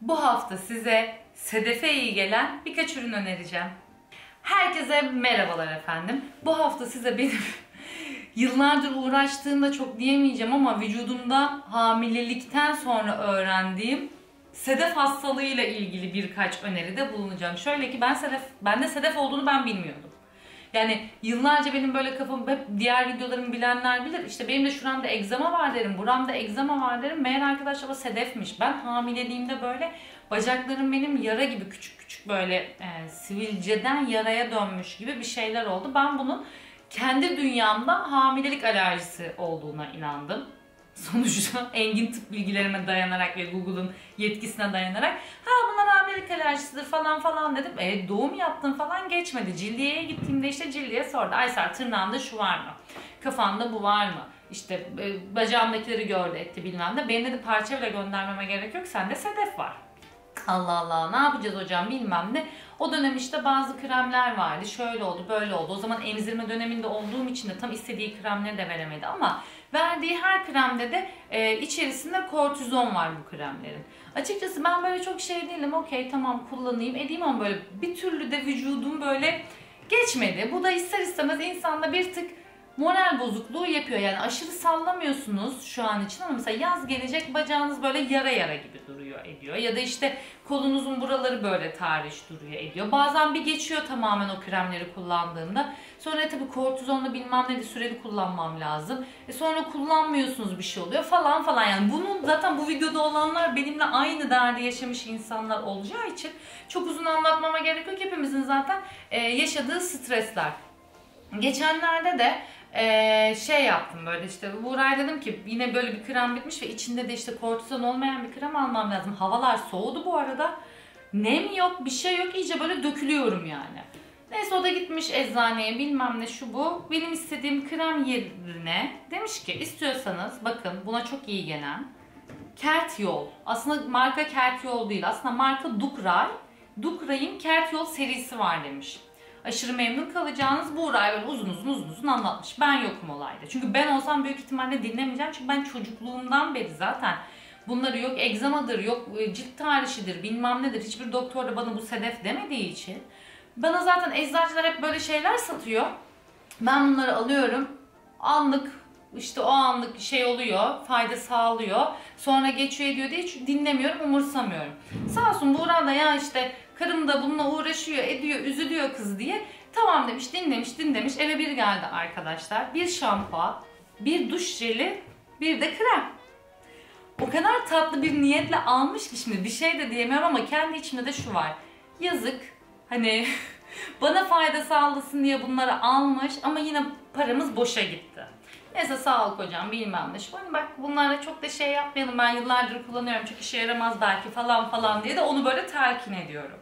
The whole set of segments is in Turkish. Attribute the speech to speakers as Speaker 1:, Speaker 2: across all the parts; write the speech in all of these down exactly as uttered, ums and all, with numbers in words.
Speaker 1: Bu hafta size Sedef'e iyi gelen birkaç ürün önereceğim. Herkese merhabalar efendim. Bu hafta size benim yıllardır uğraştığımda çok diyemeyeceğim ama vücudumda hamilelikten sonra öğrendiğim sedef hastalığıyla ilgili birkaç öneride bulunacağım. Şöyle ki ben sedef, bende sedef olduğunu ben bilmiyordum. Yani yıllarca benim böyle kafam, hep diğer videolarımı bilenler bilir. İşte benim de şuramda egzama var derim, buramda egzama var derim. Meğer arkadaşlar o sedefmiş. Ben hamileliğimde böyle bacaklarım benim yara gibi küçük küçük böyle e, sivilceden yaraya dönmüş gibi bir şeyler oldu. Ben bunun kendi dünyamda hamilelik alerjisi olduğuna inandım. Sonuçta engin tıp bilgilerime dayanarak ve Google'ın yetkisine dayanarak ha bunlar hamilelik alerjisidir falan falan dedim. E doğum yaptım falan geçmedi. Cildiyeye gittiğimde işte cildiye sordu. Aysel tırnağında şu var mı? Kafanda bu var mı? İşte e, bacağımdakileri gördü etti bilmem ne. Benim dedi parça bile göndermeme gerek yok. Sende sedef var. Allah Allah ne yapacağız hocam bilmem ne. O dönem işte bazı kremler vardı. Şöyle oldu böyle oldu. O zaman emzirme döneminde olduğum için de tam istediği kremleri de veremedi ama verdiği her kremde de e, içerisinde kortizon var bu kremlerin. Açıkçası ben böyle çok şey değilim. Okey tamam kullanayım edeyim ama böyle bir türlü de vücudum böyle geçmedi. Bu da ister istemez insanda bir tık moral bozukluğu yapıyor. Yani aşırı sallamıyorsunuz şu an için ama mesela yaz gelecek bacağınız böyle yara yara gibi duruyor ediyor. Ya da işte kolunuzun buraları böyle tahriş duruyor ediyor. Bazen bir geçiyor tamamen o kremleri kullandığımda. Sonra tabii kortizonla bilmem ne de süreli kullanmam lazım. E sonra kullanmıyorsunuz bir şey oluyor falan falan. Yani bunun zaten bu videoda olanlar benimle aynı derdi yaşamış insanlar olacağı için çok uzun anlatmama gerek yok. Hepimizin zaten e, yaşadığı stresler. Geçenlerde de Ee, şey yaptım böyle işte Buğra'ya dedim ki yine böyle bir krem bitmiş ve içinde de işte kortizon olmayan bir krem almam lazım. Havalar soğudu bu arada. Nem yok bir şey yok iyice böyle dökülüyorum yani. Neyse o da gitmiş eczaneye bilmem ne şu bu. Benim istediğim krem yerine demiş ki istiyorsanız bakın buna çok iyi gelen Kertyol. Aslında marka Kertyol değil aslında marka Dukray. Dukray'ın Kertyol serisi var demiş. Aşırı memnun kalacağınız Buğra'ya böyle uzun uzun uzun uzun anlatmış. Ben yokum olayda. Çünkü ben olsam büyük ihtimalle dinlemeyeceğim. Çünkü ben çocukluğumdan beri zaten bunları yok egzamadır, yok cilt tahrişidir, bilmem nedir. Hiçbir doktor da bana bu sedef demediği için. Bana zaten eczacılar hep böyle şeyler satıyor. Ben bunları alıyorum. Anlık işte o anlık şey oluyor, fayda sağlıyor. Sonra geçiyor ediyor diye hiç dinlemiyorum, umursamıyorum. Sağ olsun Buğra da ya işte karım da bununla uğraşıyor, ediyor, üzülüyor kız diye. Tamam demiş, dinlemiş, dinlemiş. Eve bir geldi arkadaşlar. Bir şampuan, bir duş jeli, bir de krem. O kadar tatlı bir niyetle almış ki şimdi bir şey de diyemiyorum ama kendi içimde de şu var. Yazık. Hani bana fayda sağlasın diye bunları almış ama yine paramız boşa gitti. Neyse sağ ol kocam bilmem ne. Şu hani bak bunlarla çok da şey yapmayalım ben yıllardır kullanıyorum çünkü işe yaramaz belki falan falan diye de onu böyle telkin ediyorum.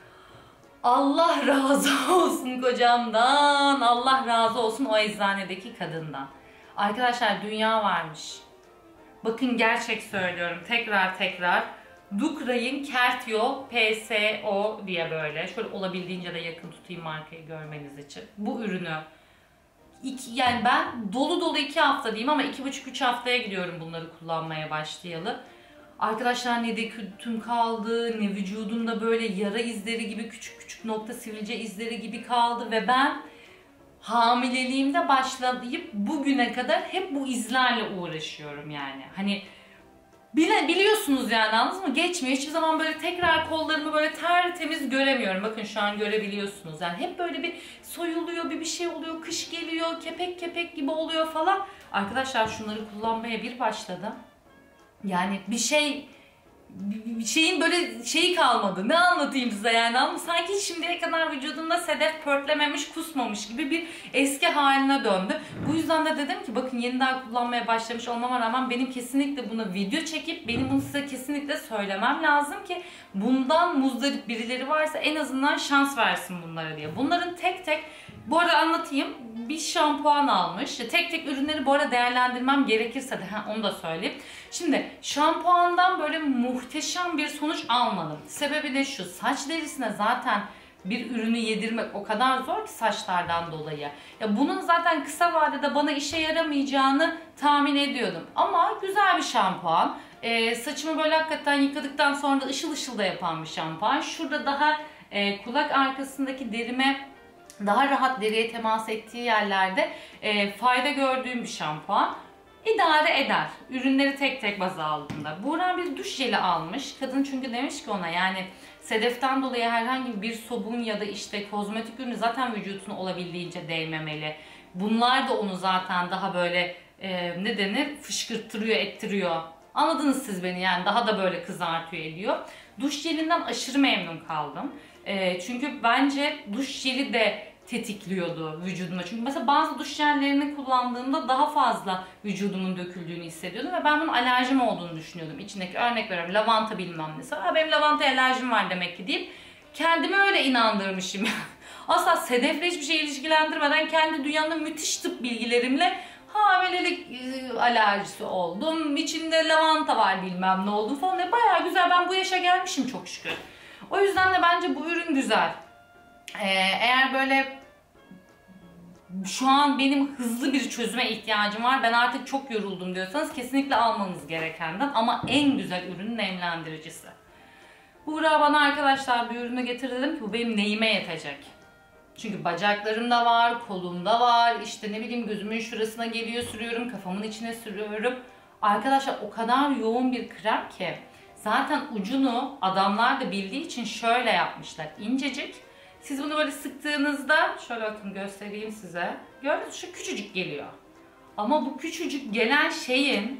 Speaker 1: Allah razı olsun kocamdan, Allah razı olsun o eczanedeki kadından. Arkadaşlar dünya varmış. Bakın gerçek söylüyorum tekrar tekrar. Dukray'ın Kertyol P S O diye böyle. Şöyle olabildiğince de yakın tutayım markayı görmeniz için. Bu ürünü İki, yani ben dolu dolu iki hafta diyeyim ama iki buçuk üç haftaya gidiyorum bunları kullanmaya başlayalı. Arkadaşlar ne dekültüm kaldı, ne vücudumda böyle yara izleri gibi küçük küçük nokta sivilce izleri gibi kaldı ve ben hamileliğimde başlayıp bugüne kadar hep bu izlerle uğraşıyorum yani. Hani Bile, biliyorsunuz yani anladınız mı? Geçmiyor. Hiçbir zaman böyle tekrar kollarımı böyle tertemiz göremiyorum. Bakın şu an görebiliyorsunuz. Yani hep böyle bir soyuluyor, bir bir şey oluyor, kış geliyor, kepek kepek gibi oluyor falan. Arkadaşlar şunları kullanmaya bir başladım. Yani bir şey bir şeyin böyle şeyi kalmadı. Ne anlatayım size yani ama sanki şimdiye kadar vücudumda sedef pörtlememiş, kusmamış gibi bir eski haline döndü. Bu yüzden de dedim ki bakın yeniden kullanmaya başlamış olmama rağmen benim kesinlikle buna video çekip benim bunu size kesinlikle söylemem lazım ki bundan muzdarip birileri varsa en azından şans versin bunlara diye. Bunların tek tek bu arada anlatayım. Bir şampuan almış. Tek tek ürünleri bu arada değerlendirmem gerekirse de ha, onu da söyleyeyim. Şimdi şampuandan böyle muhteşem bir sonuç almadım. Sebebi de şu. Saç derisine zaten bir ürünü yedirmek o kadar zor ki saçlardan dolayı. Ya bunun zaten kısa vadede bana işe yaramayacağını tahmin ediyordum. Ama güzel bir şampuan. E, saçımı böyle hakikaten yıkadıktan sonra da ışıl ışıl da yapan bir şampuan. Şurada daha e, kulak arkasındaki derime daha rahat deriye temas ettiği yerlerde e, fayda gördüğüm bir şampuan. İdare eder. Ürünleri tek tek baz aldığında. Buğra bir duş jeli almış. Kadın çünkü demiş ki ona yani sedeften dolayı herhangi bir sabun ya da işte kozmetik ürünü zaten vücuduna olabildiğince değmemeli. Bunlar da onu zaten daha böyle e, ne denir fışkırttırıyor, ettiriyor. Anladınız siz beni yani daha da böyle kızartıyor ediyor. Duş jelinden aşırı memnun kaldım. E, çünkü bence duş jeli de tetikliyordu vücuduma. Çünkü mesela bazı duş jellerini kullandığımda daha fazla vücudumun döküldüğünü hissediyordum ve ben bunun alerjim olduğunu düşünüyordum. İçindeki örnek veriyorum lavanta bilmem nesi. Ha benim lavanta alerjim var demek ki deyip kendimi öyle inandırmışım. Asla sedefle hiçbir şey ilişkilendirmeden kendi dünyanın müthiş tıp bilgilerimle hamilelik alerjisi oldum, içinde lavanta var bilmem ne oldu falan. Bayağı güzel, ben bu yaşa gelmişim çok şükür. O yüzden de bence bu ürün güzel. Ee, eğer böyle şu an benim hızlı bir çözüme ihtiyacım var, ben artık çok yoruldum diyorsanız kesinlikle almanız gerekenden ama en güzel ürün nemlendiricisi. Buğra bana arkadaşlar bir ürünü getirdi, dedim ki bu benim neyime yetecek. Çünkü bacaklarımda var, kolumda var, işte ne bileyim gözümün şurasına geliyor sürüyorum, kafamın içine sürüyorum. Arkadaşlar o kadar yoğun bir krem ki zaten ucunu adamlar da bildiği için şöyle yapmışlar, incecik. Siz bunu böyle sıktığınızda, şöyle bakın göstereyim size. Gördünüz mü? Şu küçücük geliyor. Ama bu küçücük gelen şeyin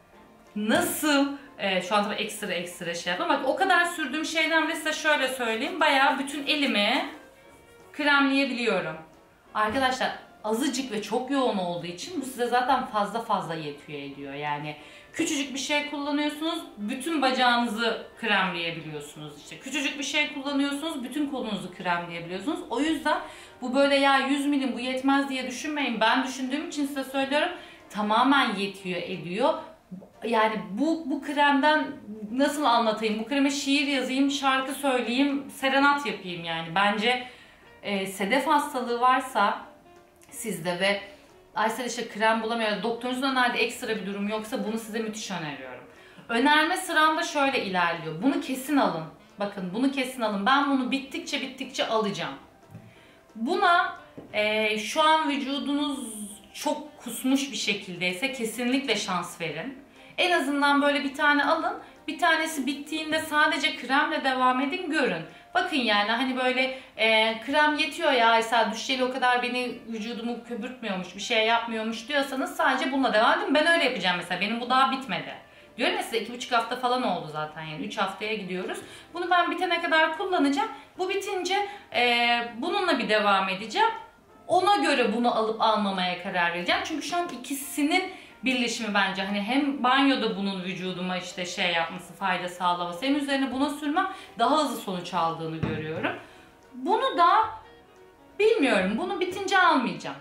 Speaker 1: nasıl, e, şu an tabii ekstra ekstra şey yapıyorum. Bak o kadar sürdüğüm şeyden de size şöyle söyleyeyim. Bayağı bütün elimi kremleyebiliyorum. Arkadaşlar azıcık ve çok yoğun olduğu için bu size zaten fazla fazla yetiyor ediyor. Yani küçücük bir şey kullanıyorsunuz, bütün bacağınızı kremleyebiliyorsunuz. İşte küçücük bir şey kullanıyorsunuz, bütün kolunuzu kremleyebiliyorsunuz. O yüzden bu böyle ya yüz milim bu yetmez diye düşünmeyin. Ben düşündüğüm için size söylüyorum. Tamamen yetiyor ediyor. Yani bu bu kremden nasıl anlatayım? Bu kreme şiir yazayım, şarkı söyleyeyim, serenat yapayım yani. Bence e, sedef hastalığı varsa sizde ve Aysel işte krem bulamıyor, doktorunuzun önerdiği ekstra bir durum yoksa bunu size müthiş öneriyorum. Önerme sıramda şöyle ilerliyor. Bunu kesin alın. Bakın bunu kesin alın. Ben bunu bittikçe bittikçe alacağım. Buna e, şu an vücudunuz çok kusmuş bir şekildeyse kesinlikle şans verin. En azından böyle bir tane alın. Bir tanesi bittiğinde sadece kremle devam edin, görün. Bakın yani hani böyle e, krem yetiyor ya Aysel, duş jeli o kadar beni vücudumu köpürtmüyormuş, bir şey yapmıyormuş diyorsanız sadece bununla devam edin. Ben öyle yapacağım mesela. Benim bu daha bitmedi. Diyorum ya size iki buçuk hafta falan oldu zaten yani. üç haftaya gidiyoruz. Bunu ben bitene kadar kullanacağım. Bu bitince e, bununla bir devam edeceğim. Ona göre bunu alıp almamaya karar vereceğim. Çünkü şu an ikisinin birleşimi bence hani hem banyoda bunun vücuduma işte şey yapması, fayda sağlaması, hem üzerine buna sürmem daha hızlı sonuç aldığını görüyorum. Bunu da bilmiyorum. Bunu bitince almayacağım.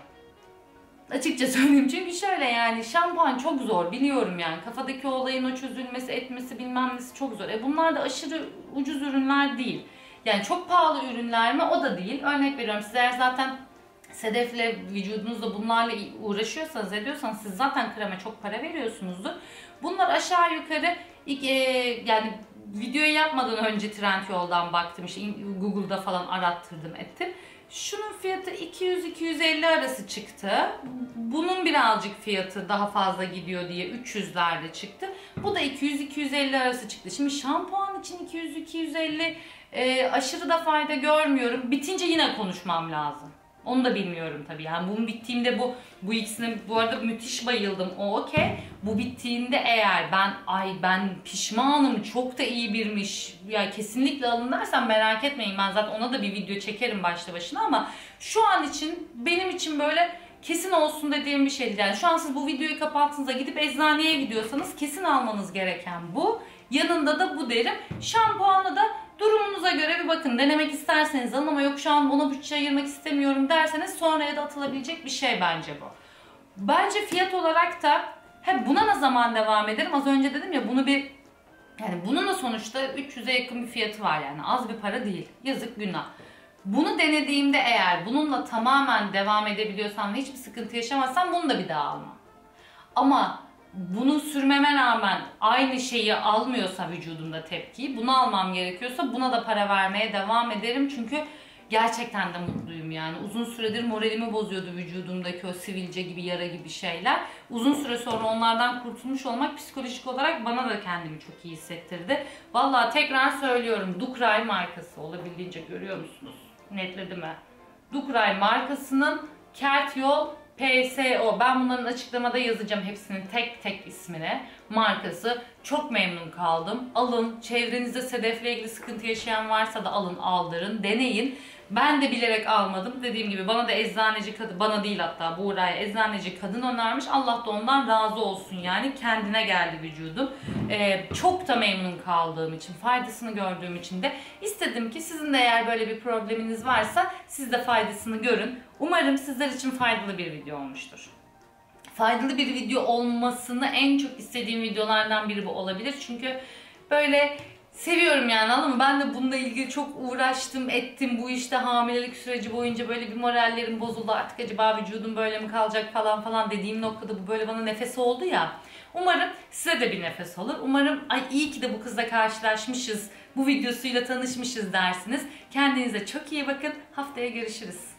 Speaker 1: Açıkça söyleyeyim. Çünkü şöyle yani şampuan çok zor biliyorum yani. Kafadaki olayın o çözülmesi, etmesi bilmem nesi çok zor. E bunlar da aşırı ucuz ürünler değil. Yani çok pahalı ürünler mi? O da değil. Örnek veriyorum size, eğer zaten sedefle vücudunuzda bunlarla uğraşıyorsanız ediyorsanız siz zaten kreme çok para veriyorsunuzdur. Bunlar aşağı yukarı yani videoyu yapmadan önce Trendyol'dan baktım, işte Google'da falan arattırdım ettim. Şunun fiyatı iki yüz iki yüz elli arası çıktı. Bunun birazcık fiyatı daha fazla gidiyor diye üç yüzlerde çıktı. Bu da iki yüz iki yüz elli arası çıktı. Şimdi şampuan için iki yüz iki yüz elli e, aşırı da fayda görmüyorum. Bitince yine konuşmam lazım. Onu da bilmiyorum tabii. Yani bunun bittiğinde bu bu ikisine bu arada müthiş bayıldım. O okey. Bu bittiğinde eğer ben ay ben pişmanım, çok da iyi birmiş, ya kesinlikle alın dersen merak etmeyin. Ben zaten ona da bir video çekerim başlı başına ama şu an için benim için böyle kesin olsun dediğim bir şey değil. Yani şu an siz bu videoyu kapattığınızda gidip eczaneye gidiyorsanız kesin almanız gereken bu. Yanında da bu derim. Şampuanı da durumunuza göre bir bakın. Denemek isterseniz alın ama yok şu an ona bütçe ayırmak istemiyorum derseniz sonraya da atılabilecek bir şey bence bu. Bence fiyat olarak da he buna ne zaman devam ederim? Az önce dedim ya bunu bir yani bunun da sonuçta üç yüze yakın bir fiyatı var yani. Az bir para değil. Yazık günah. Bunu denediğimde eğer bununla tamamen devam edebiliyorsam ve hiçbir sıkıntı yaşamazsam bunu da bir daha almam. Ama bunu sürmeme rağmen aynı şeyi almıyorsa vücudumda tepkiyi, bunu almam gerekiyorsa buna da para vermeye devam ederim. Çünkü gerçekten de mutluyum yani. Uzun süredir moralimi bozuyordu vücudumdaki o sivilce gibi, yara gibi şeyler. Uzun süre sonra onlardan kurtulmuş olmak psikolojik olarak bana da kendimi çok iyi hissettirdi. Vallahi tekrar söylüyorum, Ducray markası, olabildiğince görüyor musunuz? Netledi mi? Ducray markasının Kertyol P S O. Ben bunların açıklamada yazacağım hepsinin tek tek ismini, markası. Çok memnun kaldım. Alın. Çevrenizde sedefle ilgili sıkıntı yaşayan varsa da alın, aldırın, deneyin. Ben de bilerek almadım. Dediğim gibi bana da eczaneci kadın, bana değil hatta Buğra'ya eczaneci kadın önermiş. Allah da ondan razı olsun yani. Kendine geldi vücudum. Ee, çok da memnun kaldığım için, faydasını gördüğüm için de istedim ki sizin de eğer böyle bir probleminiz varsa siz de faydasını görün. Umarım sizler için faydalı bir video olmuştur. Faydalı bir video olmasını en çok istediğim videolardan biri bu olabilir. Çünkü böyle seviyorum yani, anladın mı? Ben de bununla ilgili çok uğraştım, ettim. Bu işte hamilelik süreci boyunca böyle bir morallerim bozuldu. Artık acaba vücudum böyle mi kalacak falan falan dediğim noktada bu böyle bana nefes oldu ya. Umarım size de bir nefes olur. Umarım ay iyi ki de bu kızla karşılaşmışız, bu videosuyla tanışmışız dersiniz. Kendinize çok iyi bakın. Haftaya görüşürüz.